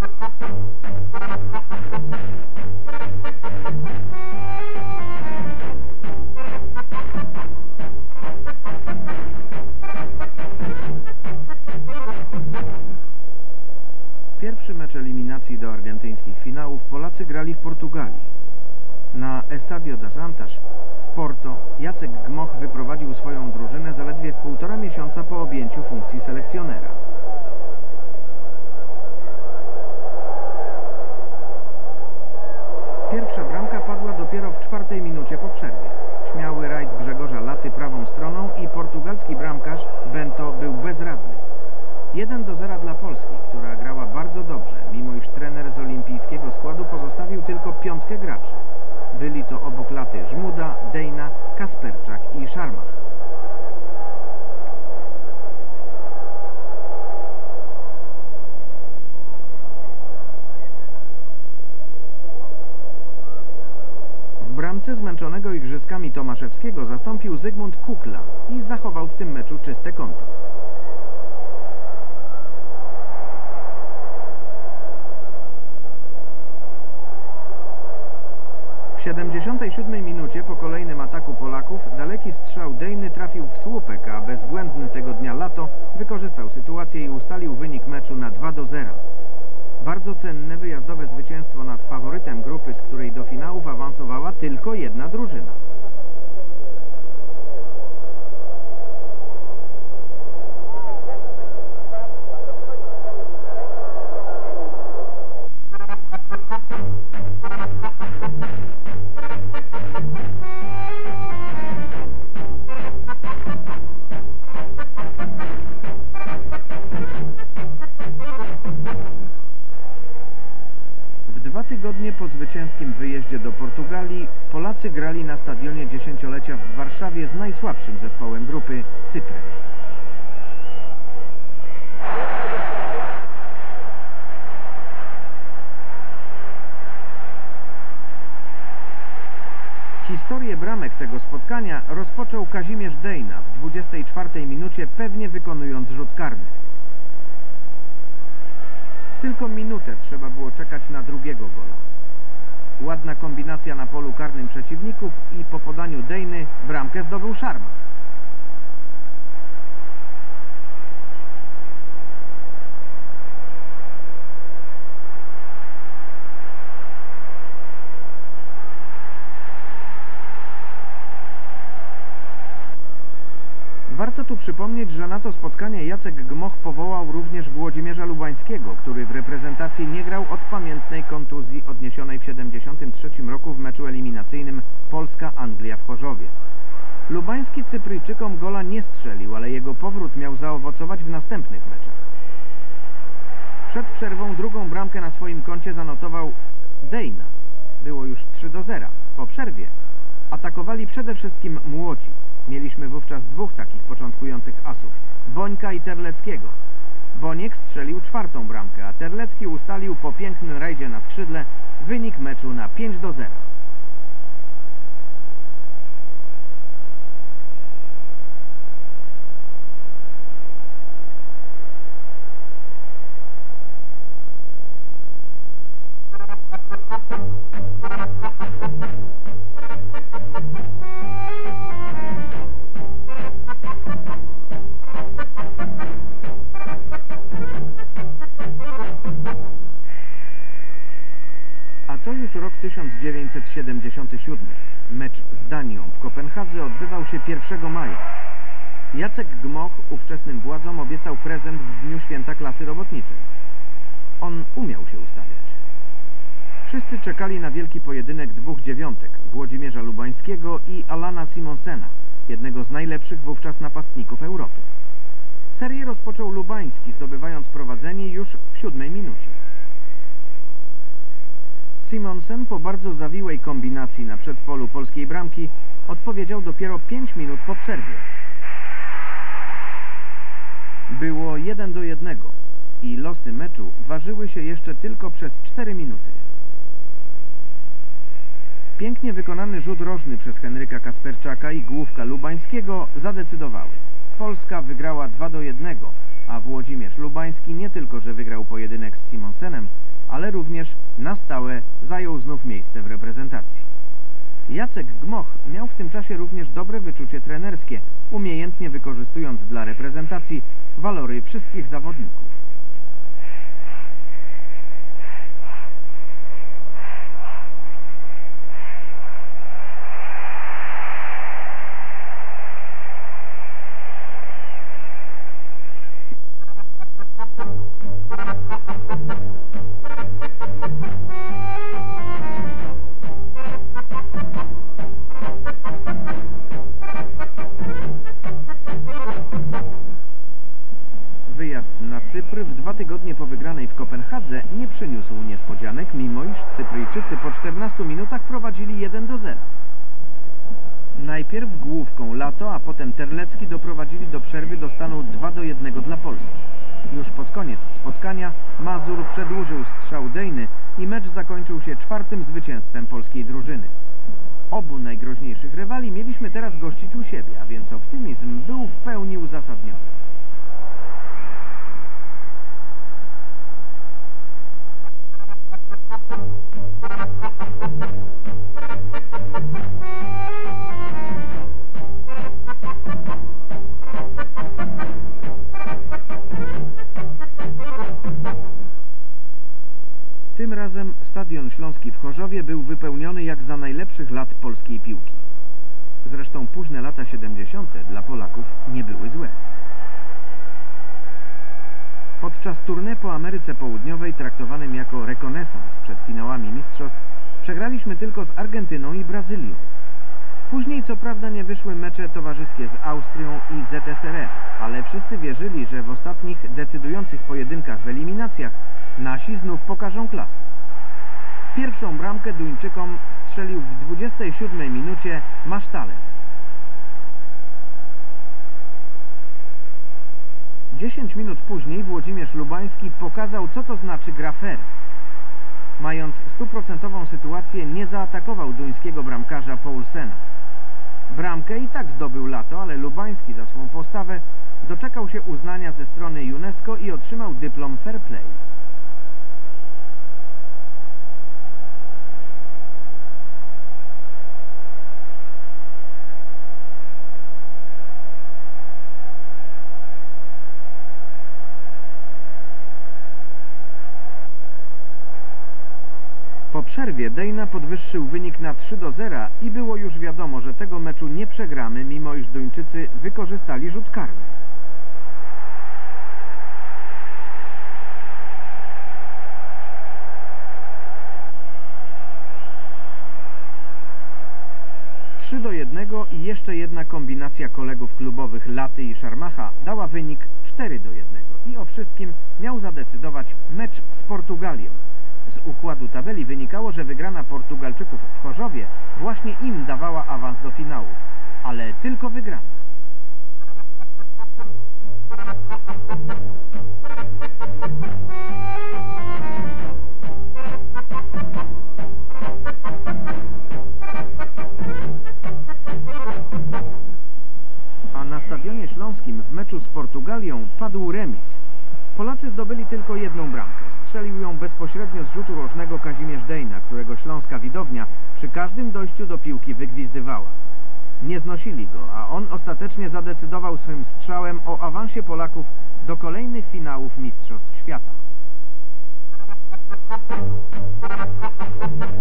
Pierwszy mecz eliminacji do argentyńskich finałów Polacy grali w Portugalii. Na Estadio das Antas w Porto Jacek Gmoch wyprowadził swoją drużynę zaledwie w 1,5 miesiąca po objęciu funkcji selekcjonera. Pierwsza bramka padła dopiero w 4. minucie po przerwie. Śmiały rajd Grzegorza Laty prawą stroną i portugalski bramkarz Bento był bezradny. 1-0 dla Polski, która grała bardzo dobrze, mimo iż trener z olimpijskiego składu pozostawił tylko 5 graczy. Byli to obok Laty Żmuda, Dejna, Kasperczak i Szarmach. W bramce zmęczonego igrzyskami Tomaszewskiego zastąpił Zygmunt Kukla i zachował w tym meczu czyste konto. W 77 minucie po kolejnym ataku Polaków daleki strzał Dejny trafił w słupek, a bezbłędny tego dnia Lato wykorzystał sytuację i ustalił wynik meczu na 2-0. Bardzo cenne wyjazdowe zwycięstwo nad faworytem grupy, z której do finałów awansowała tylko jedna drużyna. W 2 tygodnie po zwycięskim wyjeździe do Portugalii Polacy grali na stadionie dziesięciolecia w Warszawie z najsłabszym zespołem grupy, Cyprem. Historię bramek tego spotkania rozpoczął Kazimierz Dejna w 24 minucie, pewnie wykonując rzut karny. Tylko minutę trzeba było czekać na drugiego gola. Ładna kombinacja na polu karnym przeciwników i po podaniu Dejny bramkę zdobył Szarmach. Warto tu przypomnieć, że na to spotkanie Jacek Gmoch powołał również Włodzimierza Lubańskiego, który w reprezentacji nie grał od pamiętnej kontuzji odniesionej w 1973 roku w meczu eliminacyjnym Polska-Anglia w Chorzowie. Lubański Cypryjczykom gola nie strzelił, ale jego powrót miał zaowocować w następnych meczach. Przed przerwą drugą bramkę na swoim koncie zanotował Dejna. Było już 3-0. Po przerwie atakowali przede wszystkim młodzi. Mieliśmy wówczas 2 takich początkujących asów, Bońka i Terleckiego. Boniek strzelił 4. bramkę, a Terlecki ustalił po pięknym rajdzie na skrzydle wynik meczu na 5-0. A to już rok 1977. Mecz z Danią w Kopenhadze odbywał się 1 maja. Jacek Gmoch ówczesnym władzom obiecał prezent w dniu święta klasy robotniczej. On umiał się ustawiać. Wszyscy czekali na wielki pojedynek 2 dziewiątek, Włodzimierza Lubańskiego i Alana Simonsena, jednego z najlepszych wówczas napastników Europy. Serię rozpoczął Lubański, zdobywając prowadzenie już w 7 minucie. Simonsen po bardzo zawiłej kombinacji na przedpolu polskiej bramki odpowiedział dopiero 5 minut po przerwie. Było 1-1 i losy meczu ważyły się jeszcze tylko przez 4 minuty. Pięknie wykonany rzut rożny przez Henryka Kasperczaka i główka Lubańskiego zadecydowały. Polska wygrała 2-1, a Włodzimierz Lubański nie tylko, że wygrał pojedynek z Simonsenem, ale również na stałe zajął znów miejsce w reprezentacji. Jacek Gmoch miał w tym czasie również dobre wyczucie trenerskie, umiejętnie wykorzystując dla reprezentacji walory wszystkich zawodników. Wyjazd na Cypr w 2 tygodnie po wygranej w Kopenhadze nie przyniósł niespodzianek, mimo iż Cypryjczycy po 14 minutach prowadzili 1-0. Najpierw główką Lato, a potem Terlecki doprowadzili do przerwy do stanu 2-1 dla Polski. Już pod koniec spotkania Mazur przedłużył strzał Dejny i mecz zakończył się 4. zwycięstwem polskiej drużyny. Obu najgroźniejszych rywali mieliśmy teraz gościć u siebie, a więc optymizm był w pełni uzasadniony. Tym razem Stadion Śląski w Chorzowie był wypełniony jak za najlepszych lat polskiej piłki. Zresztą późne lata 70. dla Polaków nie były złe. Podczas tournée po Ameryce Południowej, traktowanym jako rekonesans przed finałami mistrzostw, przegraliśmy tylko z Argentyną i Brazylią. Później co prawda nie wyszły mecze towarzyskie z Austrią i ZSRR, ale wszyscy wierzyli, że w ostatnich decydujących pojedynkach w eliminacjach nasi znów pokażą klasę. Pierwszą bramkę Duńczykom strzelił w 27 minucie Masztalen. 10 minut później Włodzimierz Lubański pokazał, co to znaczy gra fair. Mając 100% sytuację, nie zaatakował duńskiego bramkarza Poulsena. Bramkę i tak zdobył Lato, ale Lubański za swą postawę doczekał się uznania ze strony UNESCO i otrzymał dyplom fair play. Po przerwie Dejna podwyższył wynik na 3-0 i było już wiadomo, że tego meczu nie przegramy, mimo iż Duńczycy wykorzystali rzut karny. Trzy do 1 i jeszcze jedna kombinacja kolegów klubowych Laty i Szarmacha dała wynik 4-1 i o wszystkim miał zadecydować mecz z Portugalią. Z układu tabeli wynikało, że wygrana Portugalczyków w Chorzowie właśnie im dawała awans do finału, ale tylko wygrana. A na Stadionie Śląskim w meczu z Portugalią padł remis. Polacy zdobyli tylko jedną bramkę. Strzelił ją bezpośrednio z rzutu rożnego Kazimierz Dejna, którego śląska widownia przy każdym dojściu do piłki wygwizdywała. Nie znosili go, a on ostatecznie zadecydował swym strzałem o awansie Polaków do kolejnych finałów Mistrzostw Świata.